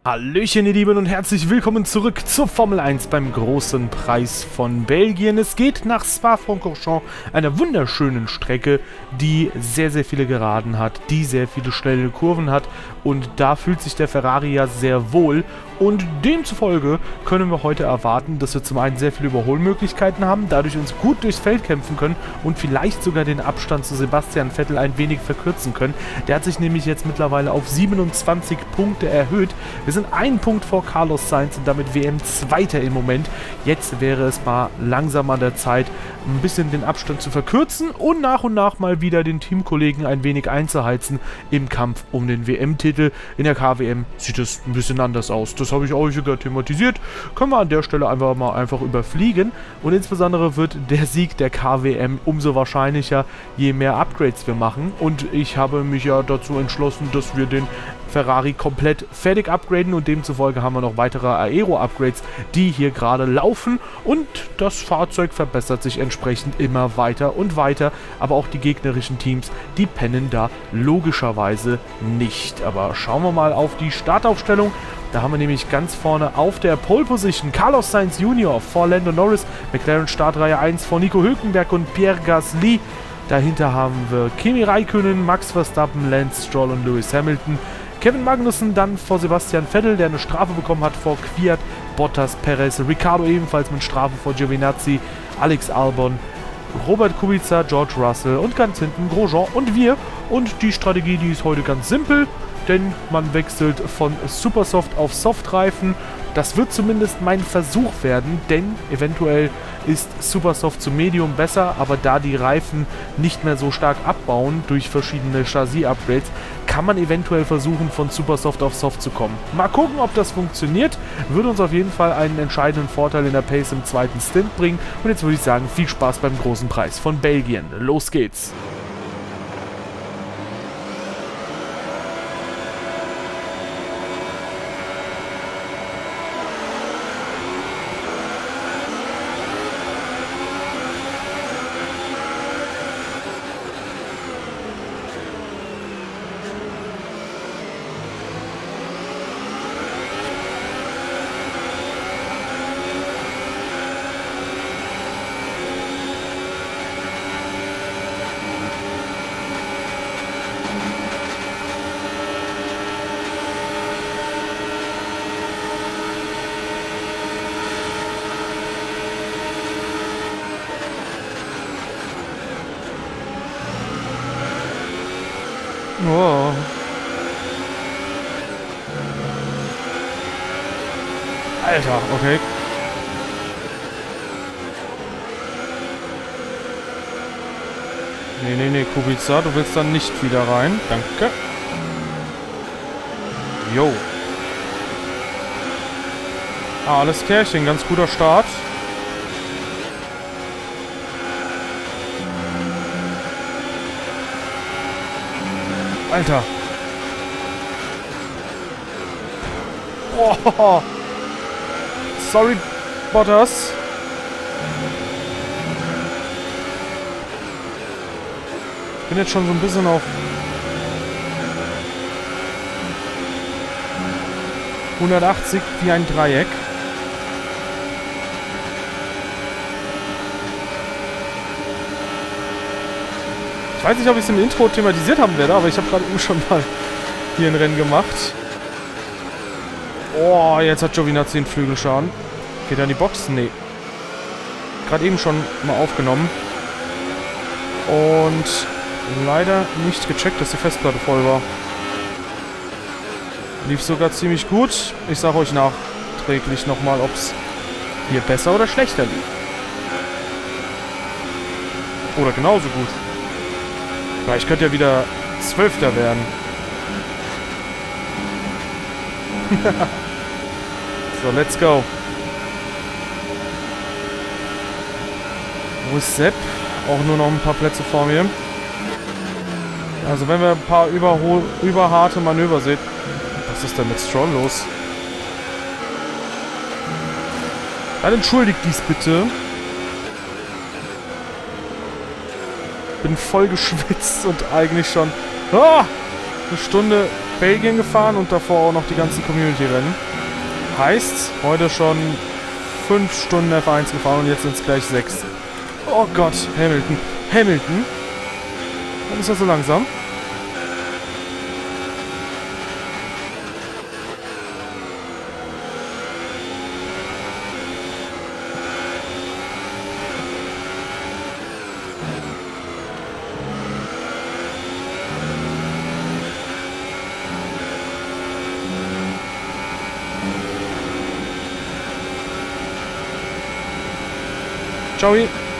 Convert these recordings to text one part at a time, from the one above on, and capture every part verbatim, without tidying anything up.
Hallöchen ihr Lieben und herzlich willkommen zurück zur Formel eins beim großen Preis von Belgien. Es geht nach Spa-Francorchamps, einer wunderschönen Strecke, die sehr, sehr viele Geraden hat, die sehr viele schnelle Kurven hat und da fühlt sich der Ferrari ja sehr wohl. Und demzufolge können wir heute erwarten, dass wir zum einen sehr viele Überholmöglichkeiten haben, dadurch uns gut durchs Feld kämpfen können und vielleicht sogar den Abstand zu Sebastian Vettel ein wenig verkürzen können. Der hat sich nämlich jetzt mittlerweile auf siebenundzwanzig Punkte erhöht. Wir sind einen Punkt vor Carlos Sainz und damit W M-Zweiter im Moment. Jetzt wäre es mal langsam an der Zeit, ein bisschen den Abstand zu verkürzen und nach und nach mal wieder den Teamkollegen ein wenig einzuheizen im Kampf um den W M-Titel. In der K W M sieht es ein bisschen anders aus. Das habe ich auch sogar thematisiert. Können wir an der Stelle einfach mal einfach überfliegen. Und insbesondere wird der Sieg der K W M umso wahrscheinlicher, je mehr Upgrades wir machen. Und ich habe mich ja dazu entschlossen, dass wir den Ferrari komplett fertig upgraden und demzufolge haben wir noch weitere Aero-Upgrades, die hier gerade laufen und das Fahrzeug verbessert sich entsprechend immer weiter und weiter, aber auch die gegnerischen Teams, die pennen da logischerweise nicht. Aber schauen wir mal auf die Startaufstellung. Da haben wir nämlich ganz vorne auf der Pole Position Carlos Sainz Junior vor Lando Norris, McLaren Startreihe eins vor Nico Hülkenberg und Pierre Gasly. Dahinter haben wir Kimi Räikkönen, Max Verstappen, Lance Stroll und Lewis Hamilton. Kevin Magnussen dann vor Sebastian Vettel, der eine Strafe bekommen hat vor Kvyat, Bottas, Perez, Ricciardo ebenfalls mit Strafe vor Giovinazzi, Alex Albon, Robert Kubica, George Russell und ganz hinten Grosjean und wir. Und die Strategie, die ist heute ganz simpel, denn man wechselt von Supersoft auf Softreifen. Das wird zumindest mein Versuch werden, denn eventuell ist Supersoft zu Medium besser, aber da die Reifen nicht mehr so stark abbauen durch verschiedene Chassis-Upgrades, kann man eventuell versuchen, von Supersoft auf Soft zu kommen. Mal gucken, ob das funktioniert. Würde uns auf jeden Fall einen entscheidenden Vorteil in der Pace im zweiten Stint bringen. Und jetzt würde ich sagen, viel Spaß beim großen Preis von Belgien. Los geht's! Oh. Alter, okay. Nee, nee, nee, Kubica, du willst dann nicht wieder rein. Danke. Jo. Alles Klärchen, ganz guter Start. Alter. Oh. Sorry, Bottas. Ich bin jetzt schon so ein bisschen auf hundertachtzig wie ein Dreieck. Ich weiß nicht, ob ich es im Intro thematisiert haben werde, aber ich habe gerade eben schon mal hier ein Rennen gemacht. Oh, jetzt hat Giovinazzi einen Flügelschaden. Geht er in die Box? Nee. Gerade eben schon mal aufgenommen. Und leider nicht gecheckt, dass die Festplatte voll war. Lief sogar ziemlich gut. Ich sage euch nachträglich nochmal, ob es hier besser oder schlechter lief. Oder genauso gut. Ich könnte ja wieder Zwölfter werden. So, let's go. Wo ist Sepp? Auch nur noch ein paar Plätze vor mir. Also wenn wir ein paar überho überharte Manöver sehen. Was ist denn mit Stroll los? Dann entschuldigt dies bitte. Bin voll geschwitzt und eigentlich schon oh, eine Stunde Belgien gefahren und davor auch noch die ganzen Community-Rennen. Heißt, heute schon fünf Stunden F eins gefahren und jetzt sind es gleich sechs. Oh Gott, Hamilton. Hamilton? Warum ist er so langsam? Ciao.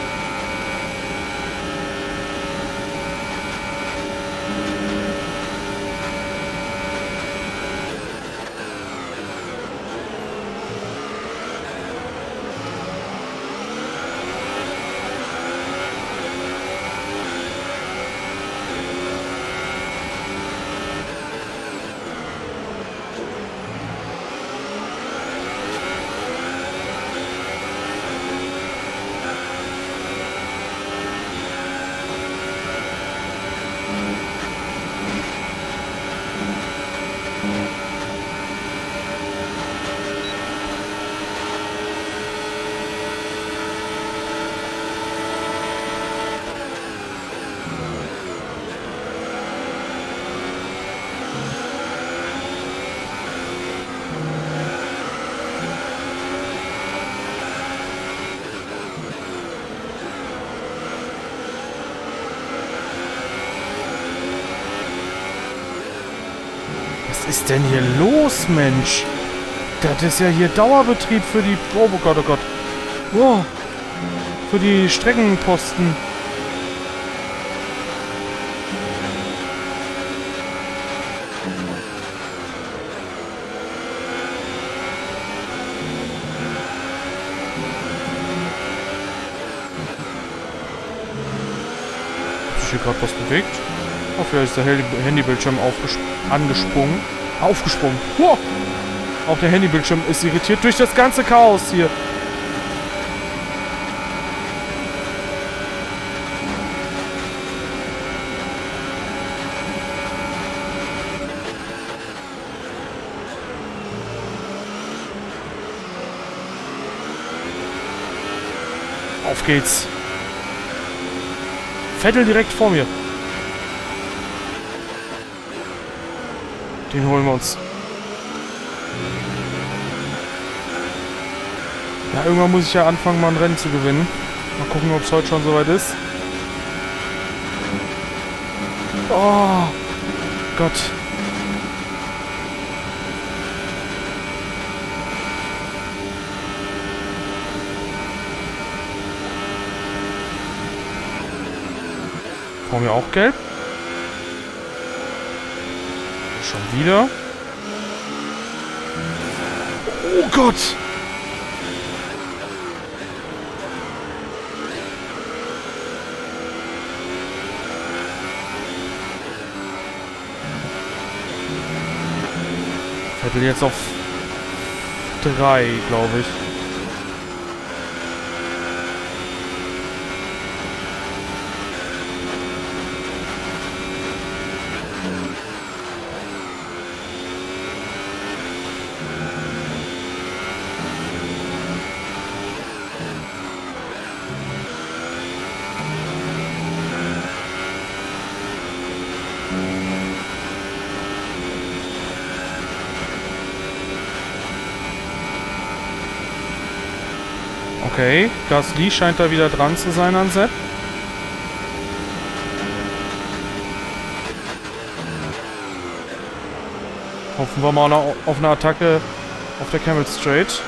Was ist denn hier los, Mensch? Das ist ja hier Dauerbetrieb für die... Oh Gott, oh Gott. Oh, für die Streckenposten. Hat sich hier gerade was bewegt? Oh, vielleicht ist der Handybildschirm angesprungen. Aufgesprungen. Wow. Auch der Handybildschirm ist irritiert durch das ganze Chaos hier. Auf geht's. Vettel direkt vor mir. Den holen wir uns. Ja, irgendwann muss ich ja anfangen, mal ein Rennen zu gewinnen. Mal gucken, ob es heute schon soweit ist. Oh Gott. Vor mir auch gelb. Schon wieder. Oh Gott! Vettel jetzt auf drei, glaube ich. Okay, Gasly scheint da wieder dran zu sein an Sepp. Hoffen wir mal auf eine Attacke auf der Camel Straight.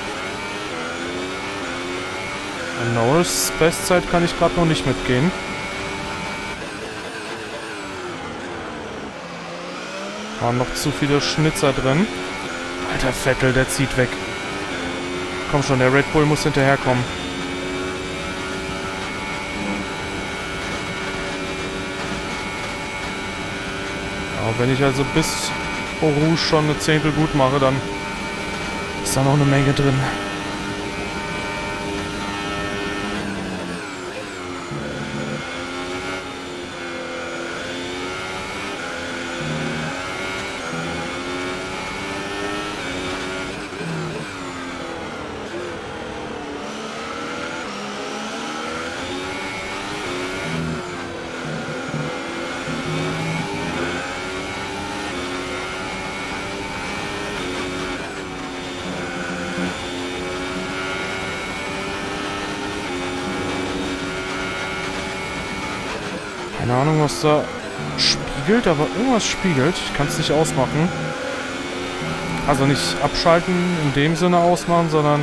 An Norris Bestzeit kann ich gerade noch nicht mitgehen. Waren noch zu viele Schnitzer drin. Alter Vettel, der zieht weg. Komm schon, der Red Bull muss hinterherkommen. Aber wenn ich also bis Eau Rouge schon eine Zehntel gut mache, dann ist da noch eine Menge drin. irgendwas da spiegelt, aber irgendwas spiegelt. Ich kann es nicht ausmachen. Also nicht abschalten in dem Sinne ausmachen, sondern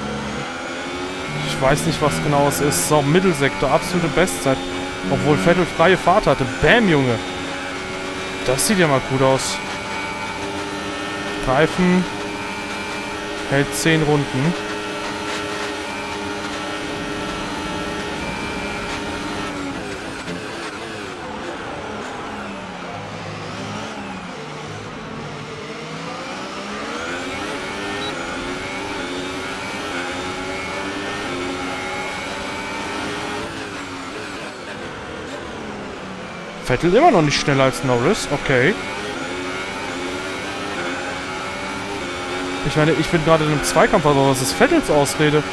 ich weiß nicht, was genau es ist. So, Mittelsektor, absolute Bestzeit. Obwohl Vettel freie Fahrt hatte. Bam, Junge. Das sieht ja mal gut aus. Reifen. Hält zehn Runden. Vettel immer noch nicht schneller als Norris. Okay. Ich meine, ich bin gerade in einem Zweikampf, aber was ist Vettels Ausrede?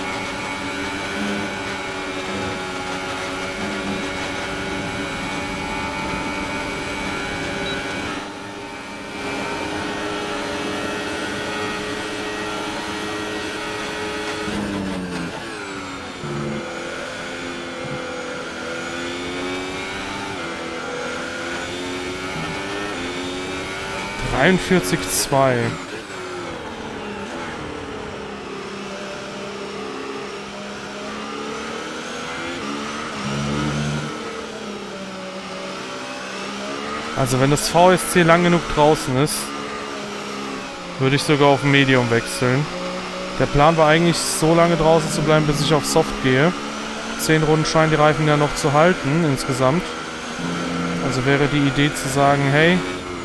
dreiundvierzig Komma zwei. Also wenn das V S C lang genug draußen ist, würde ich sogar auf Medium wechseln. Der Plan war eigentlich, so lange draußen zu bleiben, bis ich auf Soft gehe. Zehn Runden scheinen die Reifen ja noch zu halten, insgesamt. Also wäre die Idee zu sagen, hey,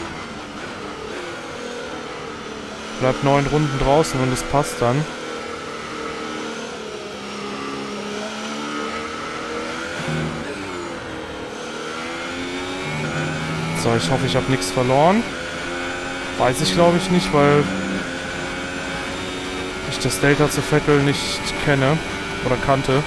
bleibt neun Runden draußen und es passt dann. So, ich hoffe, ich habe nichts verloren. Weiß ich, glaube ich, nicht, weil ich das Delta zu Vettel nicht kenne oder kannte.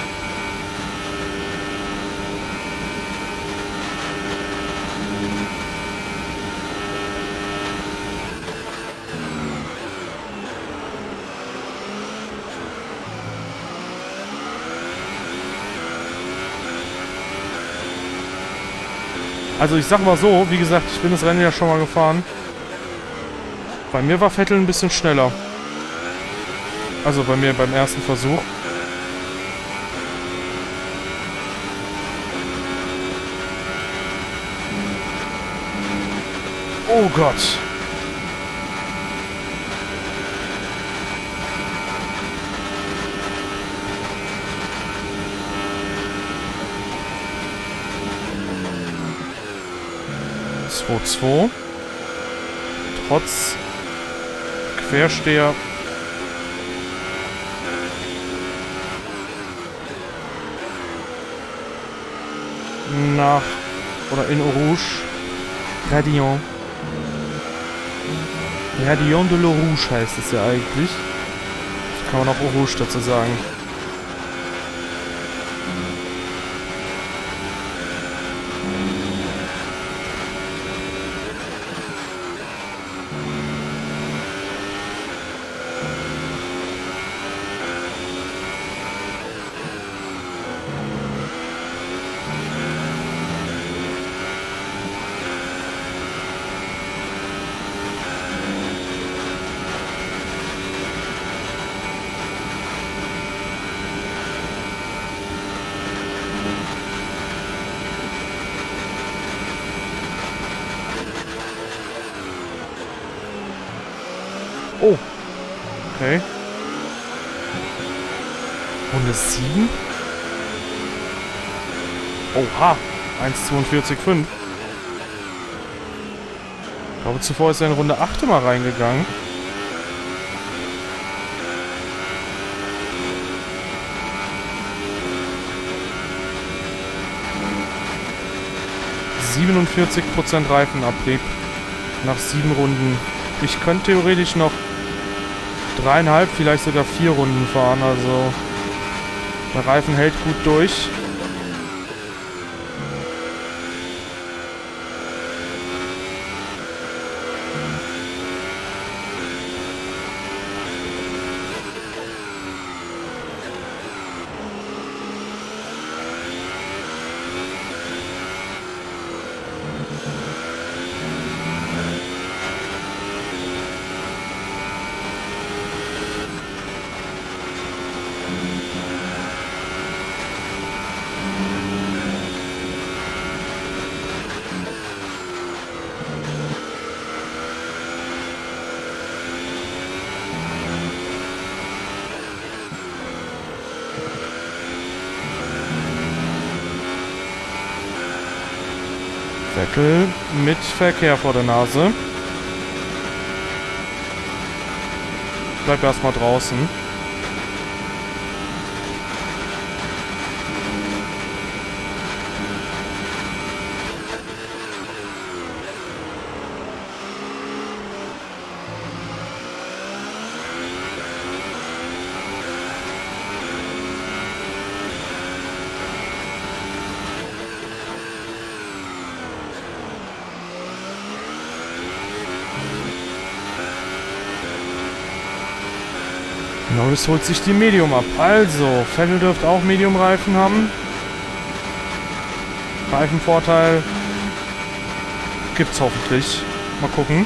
Also ich sag mal so, wie gesagt, ich bin das Rennen ja schon mal gefahren. Bei mir war Vettel ein bisschen schneller. Also bei mir beim ersten Versuch. Oh Gott. zwei zwei. Trotz Quersteher. Nach oder in Eau Rouge. Radillon. Radillon de l'Eau Rouge heißt es ja eigentlich. Kann man auch Eau Rouge dazu sagen. Oh. Okay. Runde sieben? Oha. eins zweiundvierzig Komma fünf. Ich glaube, zuvor ist er in Runde acht mal reingegangen. siebenundvierzig Prozent Reifenabrieb nach sieben Runden. Ich könnte theoretisch noch dreieinhalb, vielleicht sogar vier Runden fahren. Also der Reifen hält gut durch. Vettel mit Verkehr vor der Nase. Bleib erstmal draußen. Norris holt sich die Medium ab. Also, Vettel dürfte auch Medium-Reifen haben. Reifenvorteil gibt's hoffentlich. Mal gucken.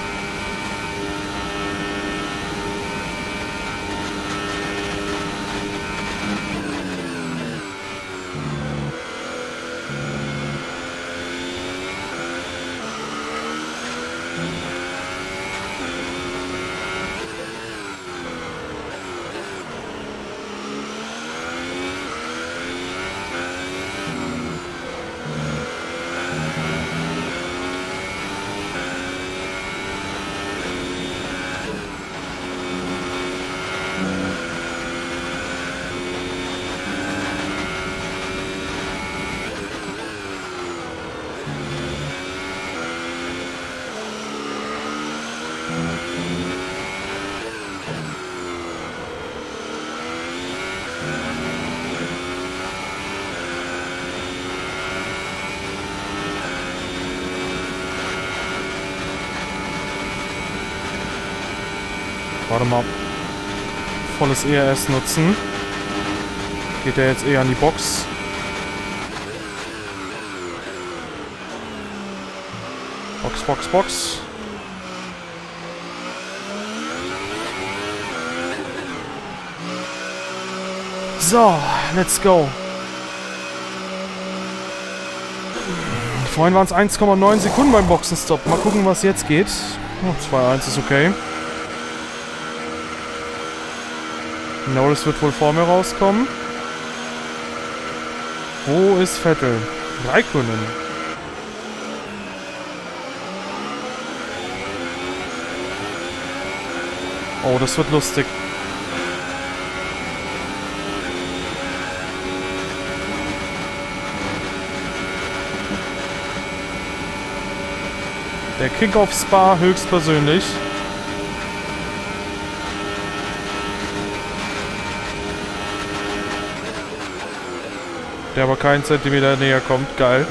Warte mal. Volles E R S nutzen. Geht er jetzt eher an die Box. Box, Box, Box. So, let's go. Vorhin waren es eins Komma neun Sekunden beim Boxenstopp. Mal gucken, was jetzt geht. Oh, zwei eins ist okay. Norris wird wohl vor mir rauskommen. Wo ist Vettel? Raikkonen. Oh, das wird lustig. Der Kick-Off Spa höchstpersönlich. Der aber keinen Zentimeter näher kommt. Geil.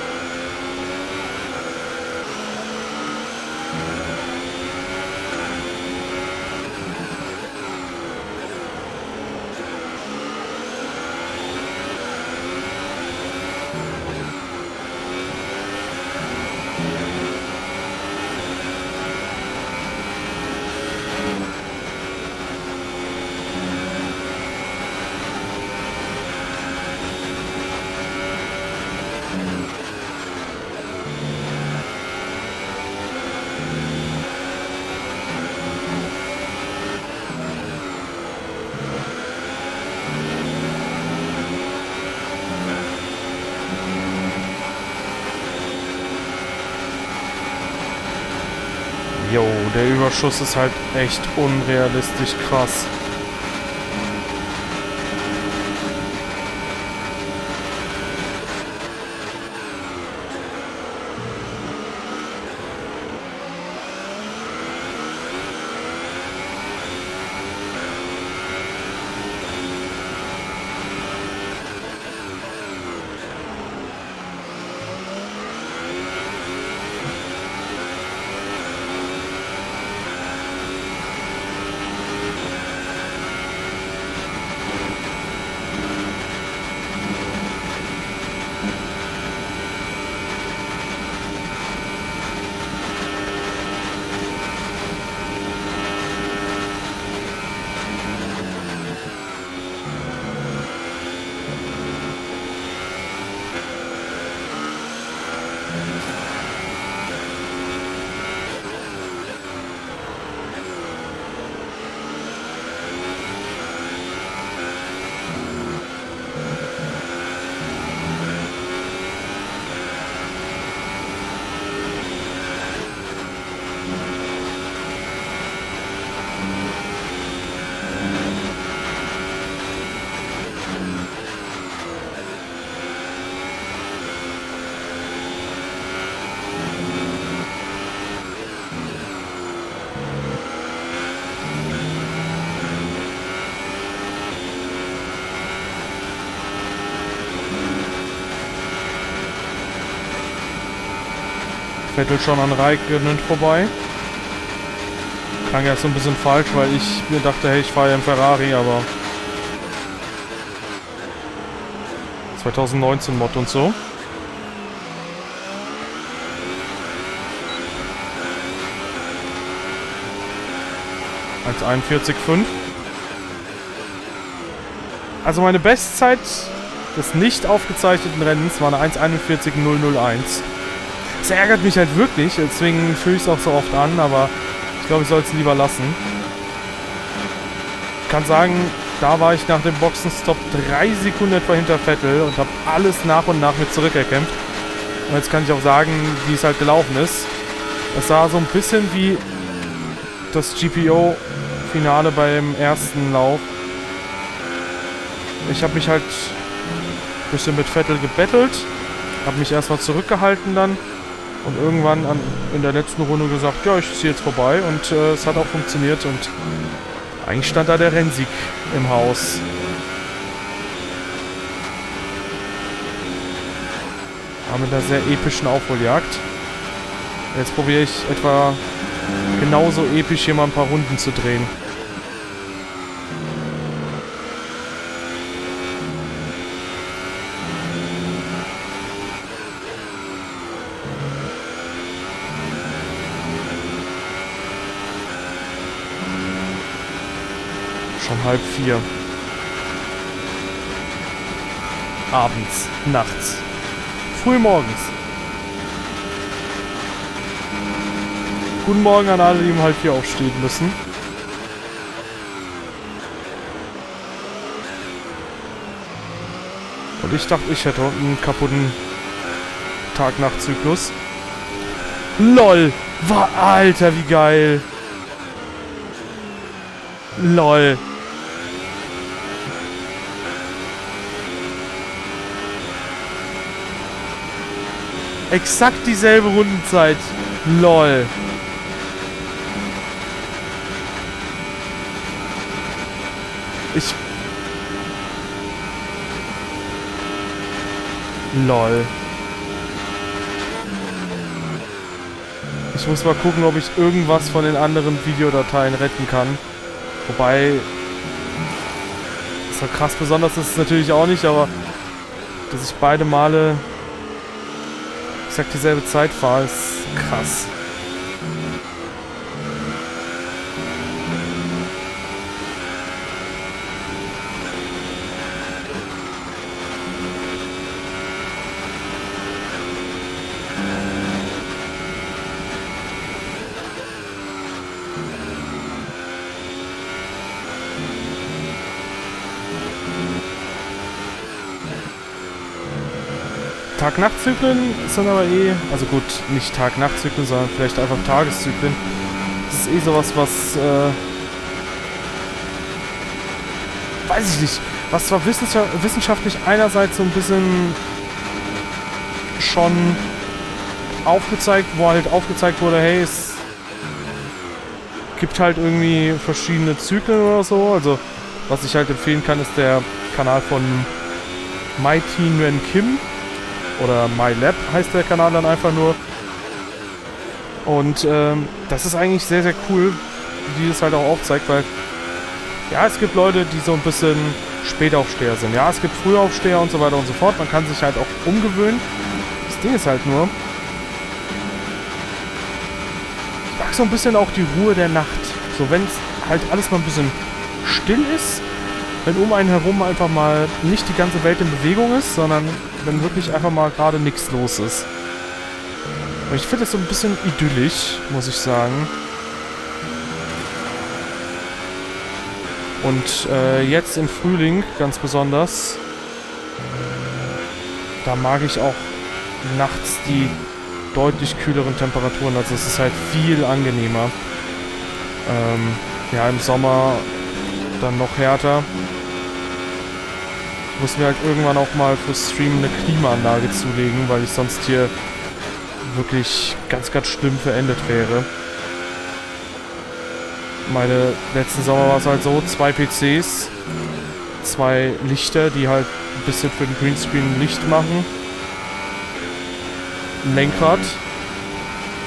Jo, der Überschuss ist halt echt unrealistisch krass. Vettel schon an Raikkonen vorbei. Klang ja so ein bisschen falsch, weil ich mir dachte, hey, ich fahre ja im Ferrari, aber zwanzig neunzehn Mod und so. eins einundvierzig Komma fünf. Also meine Bestzeit des nicht aufgezeichneten Rennens war eine eins einundvierzig Komma null null eins. Das ärgert mich halt wirklich, deswegen führe ich es auch so oft an, aber ich glaube, ich soll es lieber lassen. Ich kann sagen, da war ich nach dem Boxenstopp drei Sekunden etwa hinter Vettel und habe alles nach und nach mit zurückerkämpft. Und jetzt kann ich auch sagen, wie es halt gelaufen ist. Es sah so ein bisschen wie das G P O-Finale beim ersten Lauf. Ich habe mich halt ein bisschen mit Vettel gebettelt, habe mich erstmal zurückgehalten dann und irgendwann an, in der letzten Runde gesagt, ja, ich ziehe jetzt vorbei und äh, es hat auch funktioniert und eigentlich stand da der Rennsieg im Haus. Aber mit einer sehr epischen Aufholjagd. Jetzt probiere ich etwa genauso episch hier mal ein paar Runden zu drehen. Schon halb vier. Abends, nachts, früh morgens. Guten Morgen an alle, die um halb vier aufstehen müssen. Und ich dachte, ich hätte einen kaputten Tag-Nacht-Zyklus. LOL! War, Alter, wie geil! LOL! Exakt dieselbe Rundenzeit. LOL. Ich... LOL. Ich muss mal gucken, ob ich irgendwas von den anderen Videodateien retten kann. Wobei... So krass besonders ist es natürlich auch nicht, aber... Dass ich beide Male... exakt dieselbe Zeit fahre, ist krass. Tag-Nacht-Zyklen sind aber eh, also gut, nicht Tag-Nacht-Zyklen, sondern vielleicht einfach Tageszyklen. Das ist eh sowas, was, äh, weiß ich nicht, was zwar wissenschaftlich einerseits so ein bisschen schon aufgezeigt, wo halt aufgezeigt wurde, hey, es gibt halt irgendwie verschiedene Zyklen oder so. Also, was ich halt empfehlen kann, ist der Kanal von MyTeen Kim. Oder MyLab heißt der Kanal dann einfach nur. Und ähm, das ist eigentlich sehr, sehr cool, wie die das halt auch aufzeigt, weil ja, es gibt Leute, die so ein bisschen Spätaufsteher sind. Ja, es gibt Frühaufsteher und so weiter und so fort. Man kann sich halt auch umgewöhnen. Das Ding ist halt nur, ich mag so ein bisschen auch die Ruhe der Nacht. So, wenn es halt alles mal ein bisschen still ist, wenn um einen herum einfach mal nicht die ganze Welt in Bewegung ist, sondern wenn wirklich einfach mal gerade nichts los ist. Und ich finde das so ein bisschen idyllisch, muss ich sagen. Und äh, jetzt im Frühling ganz besonders, da mag ich auch nachts die deutlich kühleren Temperaturen. Also es ist halt viel angenehmer. Ähm, ja, im Sommer dann noch härter. Ich muss mir halt irgendwann auch mal fürs Stream eine Klimaanlage zulegen, weil ich sonst hier wirklich ganz, ganz schlimm verendet wäre. Meine letzten Sommer war es halt so, zwei P Cs, zwei Lichter, die halt ein bisschen für den Greenscreen Licht machen, ein Lenkrad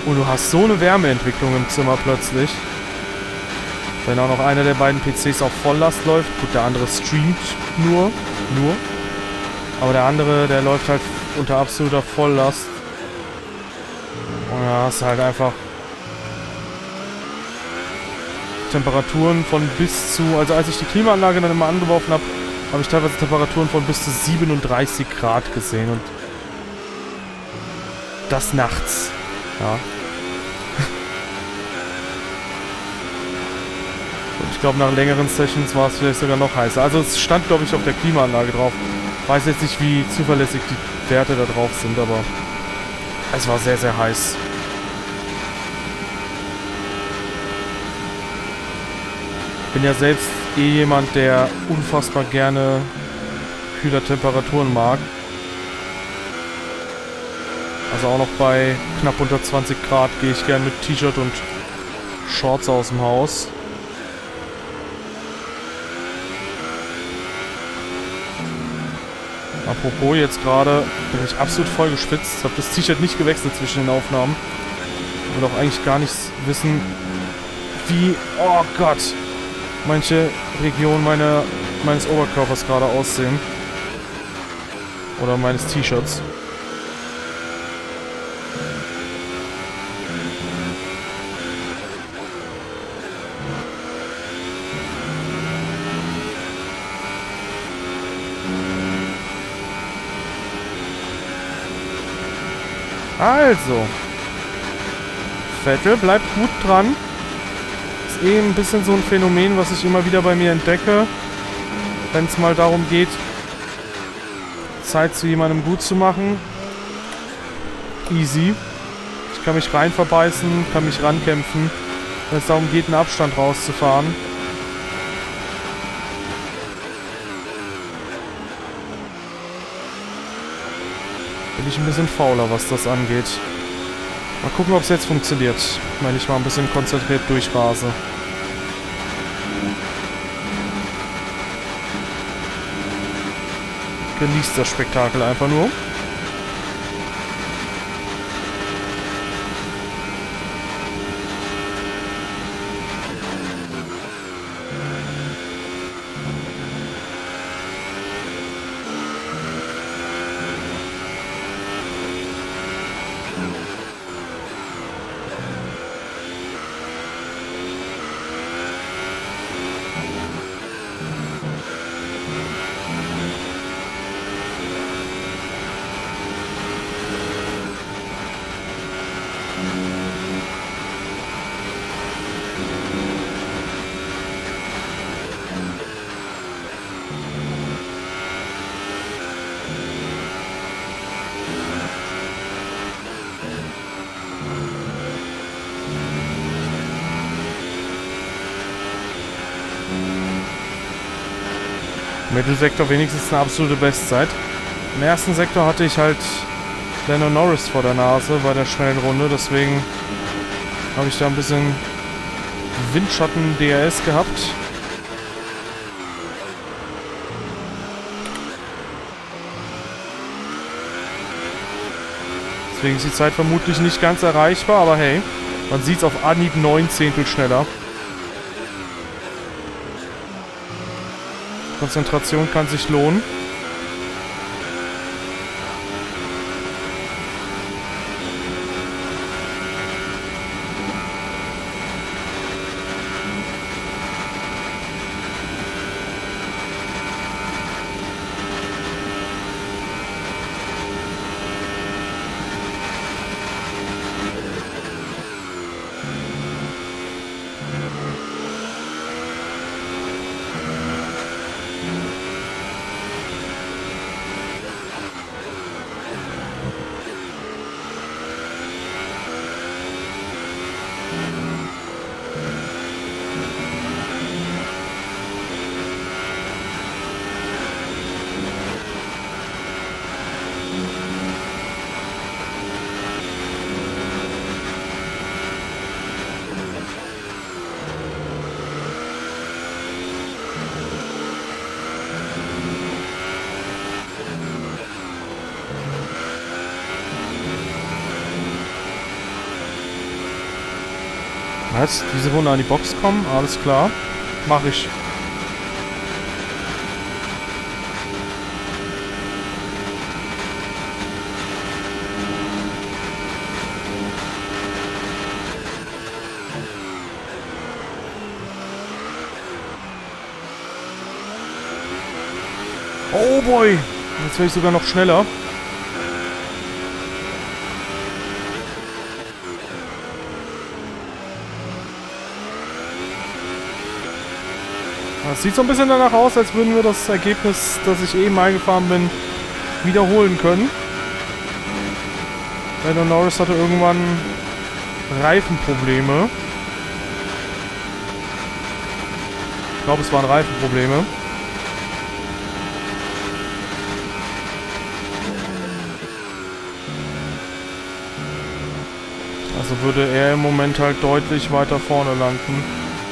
Und du hast so eine Wärmeentwicklung im Zimmer plötzlich. Wenn auch noch einer der beiden P Cs auf Volllast läuft. Gut, der andere streamt nur. Nur. Aber der andere, der läuft halt unter absoluter Volllast. Und da hast du halt einfach Temperaturen von bis zu... Also als ich die Klimaanlage dann immer angeworfen habe, habe ich teilweise Temperaturen von bis zu siebenunddreißig Grad gesehen. Und das nachts. Ja. Und ich glaube, nach längeren Sessions war es vielleicht sogar noch heißer. Also es stand, glaube ich, auf der Klimaanlage drauf. Weiß jetzt nicht, wie zuverlässig die Werte da drauf sind, aber es war sehr, sehr heiß. Bin ja selbst eh jemand, der unfassbar gerne kühler Temperaturen mag. Also auch noch bei knapp unter zwanzig Grad gehe ich gerne mit T-Shirt und Shorts aus dem Haus. Apropos, jetzt gerade bin ich absolut voll geschwitzt. Habe das T-Shirt nicht gewechselt zwischen den Aufnahmen. Und auch eigentlich gar nicht wissen, wie, oh Gott, manche Regionen meine, meines Oberkörpers gerade aussehen. Oder meines T-Shirts. Also, Vettel bleibt gut dran. Ist eh ein bisschen so ein Phänomen, was ich immer wieder bei mir entdecke, wenn es mal darum geht, Zeit zu jemandem gut zu machen. Easy. Ich kann mich rein verbeißen, kann mich rankämpfen, wenn es darum geht, einen Abstand rauszufahren. Bin ich ein bisschen fauler, was das angeht. Mal gucken, ob es jetzt funktioniert, wenn ich mal ein bisschen konzentriert durchrase. Genießt das Spektakel einfach nur. Mittelsektor wenigstens eine absolute Bestzeit. Im ersten Sektor hatte ich halt Lando Norris vor der Nase bei der schnellen Runde, deswegen habe ich da ein bisschen Windschatten-D R S gehabt. Deswegen ist die Zeit vermutlich nicht ganz erreichbar, aber hey, man sieht es auf Anhieb neun Zehntel schneller. Konzentration kann sich lohnen. Was? Diese Runde an die Box kommen? Alles klar. Mach ich. Oh boy! Jetzt wäre ich sogar noch schneller. Das sieht so ein bisschen danach aus, als würden wir das Ergebnis, das ich eben eingefahren bin, wiederholen können. Lando Norris hatte irgendwann Reifenprobleme. Ich glaube, es waren Reifenprobleme. Also würde er im Moment halt deutlich weiter vorne landen.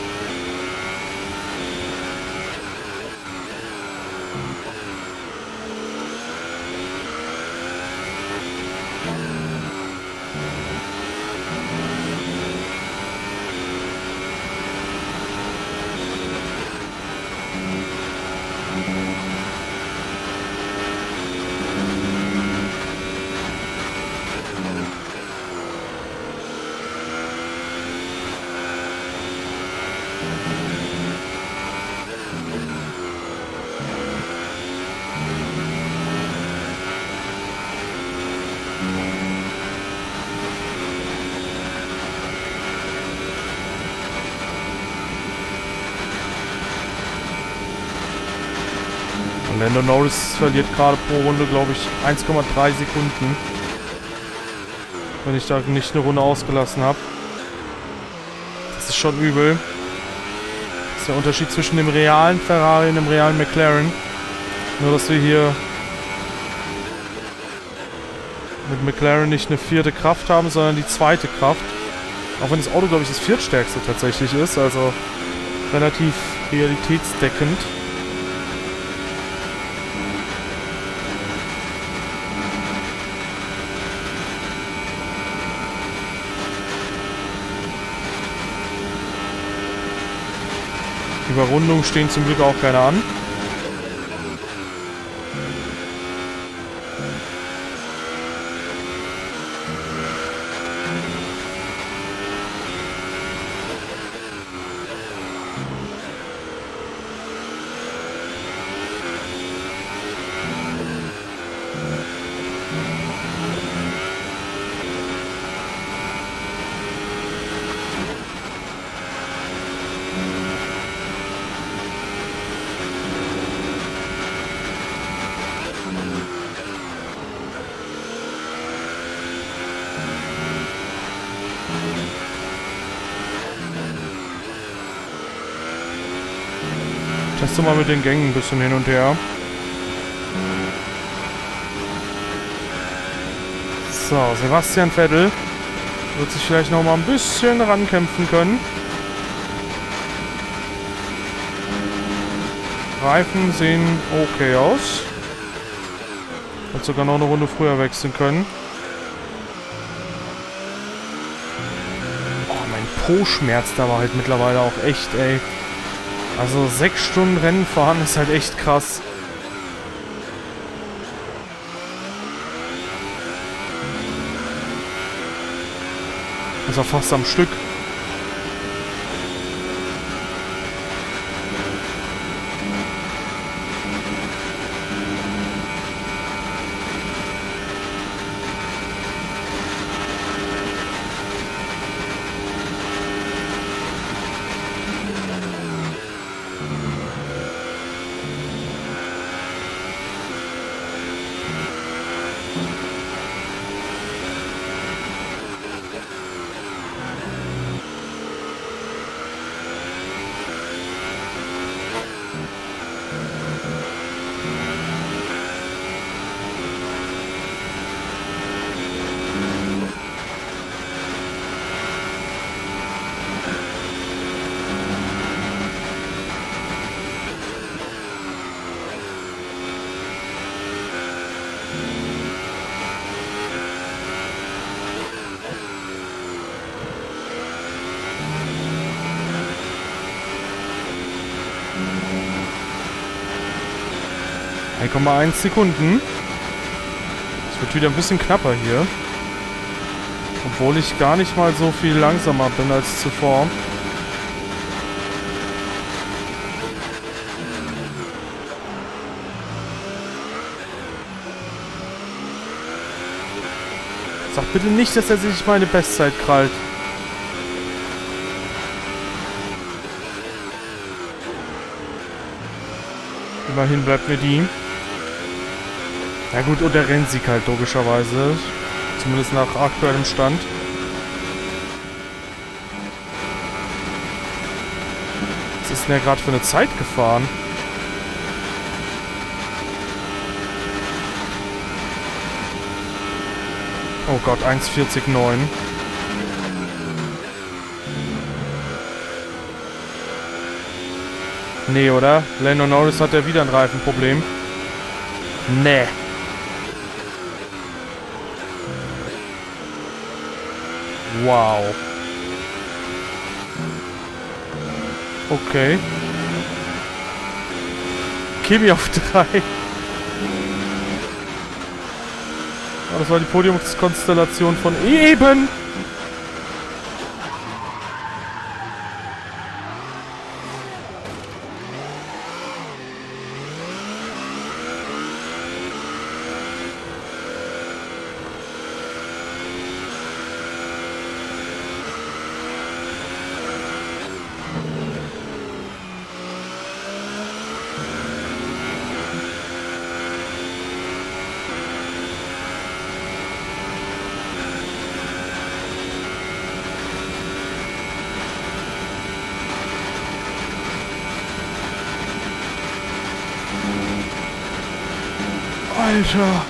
Lando Norris verliert gerade pro Runde, glaube ich, eins Komma drei Sekunden. Wenn ich da nicht eine Runde ausgelassen habe. Das ist schon übel. Das ist der Unterschied zwischen dem realen Ferrari und dem realen McLaren. Nur, dass wir hier mit McLaren nicht eine vierte Kraft haben, sondern die zweite Kraft. Auch wenn das Auto, glaube ich, das viertstärkste tatsächlich ist. Also relativ realitätsdeckend. Überrundungen stehen zum Glück auch keine an. Teste mal mit den Gängen ein bisschen hin und her. So, Sebastian Vettel wird sich vielleicht noch mal ein bisschen rankämpfen können. Reifen sehen okay aus. Hat sogar noch eine Runde früher wechseln können. Oh, mein Po schmerzt aber halt mittlerweile auch echt, ey. Also sechs Stunden Rennen fahren ist halt echt krass. Also fast am Stück. eins Komma eins Sekunden. Es wird wieder ein bisschen knapper hier. Obwohl ich gar nicht mal so viel langsamer bin als zuvor. Sag bitte nicht, dass er sich meine Bestzeit krallt. Immerhin bleibt mir die. Na gut, und der Rennsieg halt logischerweise. Zumindest nach aktuellem Stand. Was ist denn der gerade für eine Zeit gefahren? Oh Gott, eins vierzig neun. Nee, oder? Lando Norris hat ja wieder ein Reifenproblem. Nee. Wow. Okay. Kimi auf drei. Oh, das war die Podiumskonstellation von eben. Alter.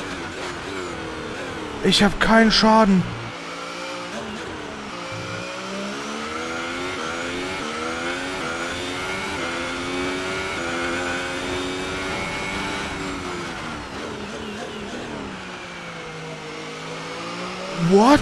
Ich habe keinen Schaden. What?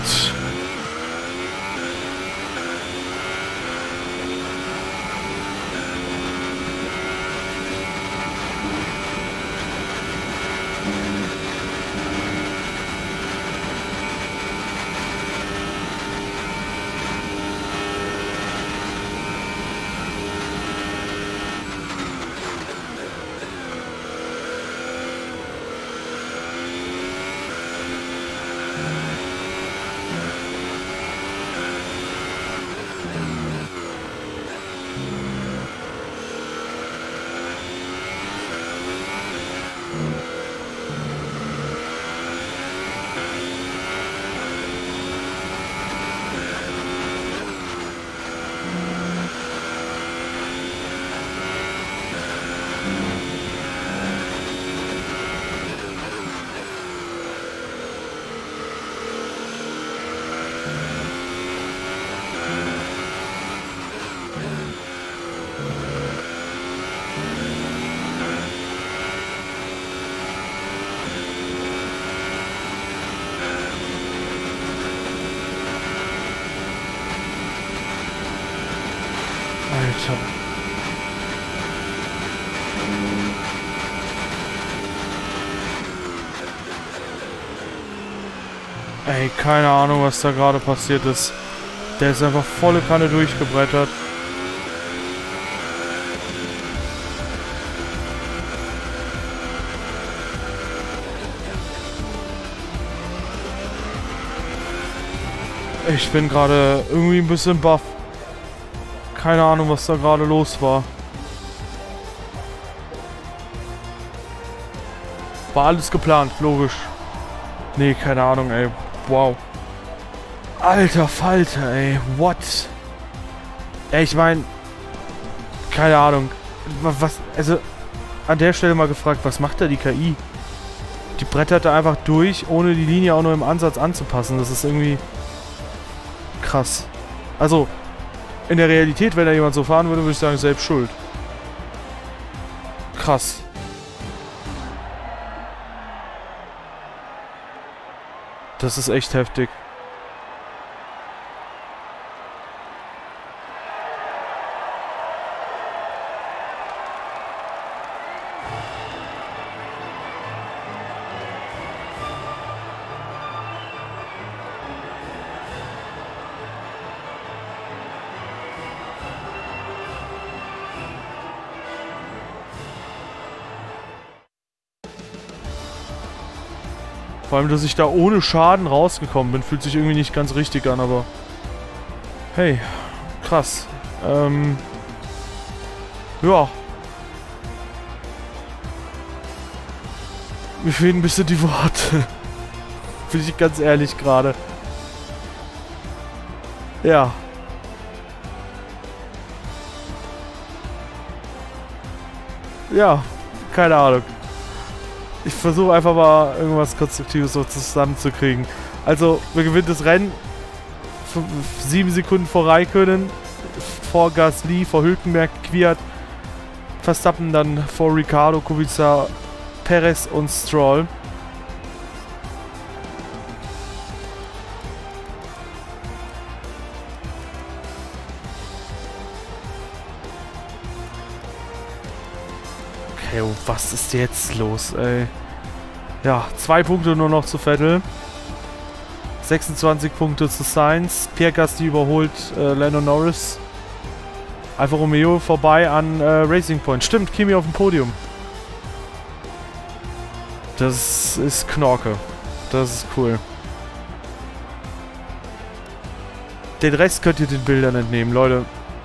Alter. Ey, keine Ahnung, was da gerade passiert ist. Der ist einfach volle Kanne durchgebrettert. Ich bin gerade irgendwie ein bisschen baff. Keine Ahnung, was da gerade los war. War alles geplant, logisch. Nee, keine Ahnung, ey. Wow. Alter Falter, ey. What? Ey, ich meine... Keine Ahnung. Was... Also... An der Stelle mal gefragt, was macht da die K I? Die brettert da einfach durch, ohne die Linie auch nur im Ansatz anzupassen. Das ist irgendwie... krass. Also... In der Realität, wenn da jemand so fahren würde, würde ich sagen, selbst schuld. Krass. Das ist echt heftig. Vor allem, dass ich da ohne Schaden rausgekommen bin, fühlt sich irgendwie nicht ganz richtig an, aber... Hey, krass. Ähm... Ja. Mir fehlen ein bisschen die Worte. Bin ich ganz ehrlich gerade. Ja. Ja, keine Ahnung. Ich versuche einfach mal irgendwas Konstruktives so zusammenzukriegen. Also, wir gewinnen das Rennen. Sieben Sekunden vor Räikkönen, vor Gasly, vor Hülkenberg, Kvyat, Verstappen, dann vor Ricciardo, Kubica, Perez und Stroll. Okay, oh, was ist jetzt los, ey? Ja, zwei Punkte nur noch zu Vettel. sechsundzwanzig Punkte zu Sainz. Pierre Gasly überholt äh, Lando Norris. Alfa Romeo vorbei an äh, Racing Point. Stimmt, Kimi auf dem Podium. Das ist Knorke. Das ist cool. Den Rest könnt ihr den Bildern entnehmen, Leute.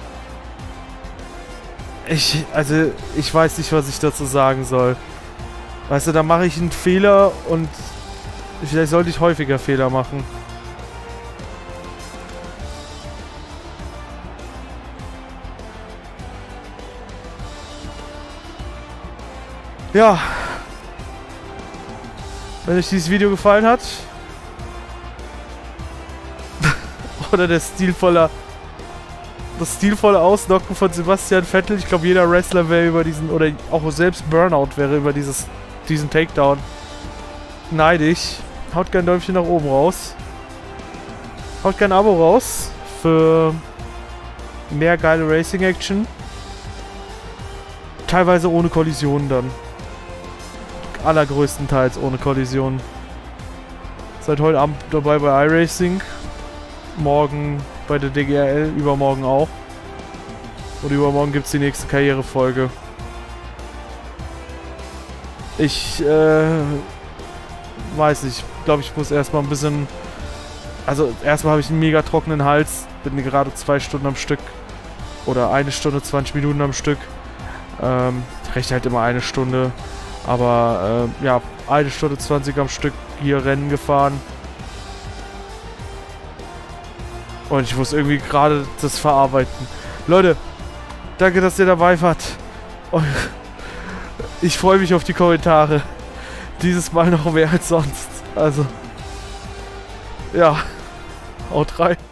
Ich, also, ich weiß nicht, was ich dazu sagen soll. Weißt du, da mache ich einen Fehler und vielleicht sollte ich häufiger Fehler machen. Ja. Wenn euch dieses Video gefallen hat. Oder der stilvolle... Das stilvolle Ausnocken von Sebastian Vettel. Ich glaube, jeder Wrestler wäre über diesen... Oder auch selbst Burnout wäre über dieses, diesen Takedown neidisch. Haut gerne ein Däumchen nach oben raus. Haut gerne ein Abo raus. Für mehr geile Racing-Action. Teilweise ohne Kollisionen dann. Allergrößtenteils ohne Kollisionen. Seid heute Abend dabei bei iRacing. Morgen bei der D G R L. Übermorgen auch. Und übermorgen gibt es die nächste Karrierefolge. Ich, äh... weiß nicht. Ich glaube, ich muss erstmal ein bisschen... Also, erstmal habe ich einen mega trockenen Hals. Bin gerade zwei Stunden am Stück. Oder eine Stunde, zwanzig Minuten am Stück. Ähm, ich rechne halt immer eine Stunde. Aber, äh, ja, eine Stunde zwanzig am Stück hier Rennen gefahren. Und ich muss irgendwie gerade das verarbeiten. Leute, danke, dass ihr dabei wart. Und ich freue mich auf die Kommentare. Dieses Mal noch mehr als sonst. Also, ja, haut rein.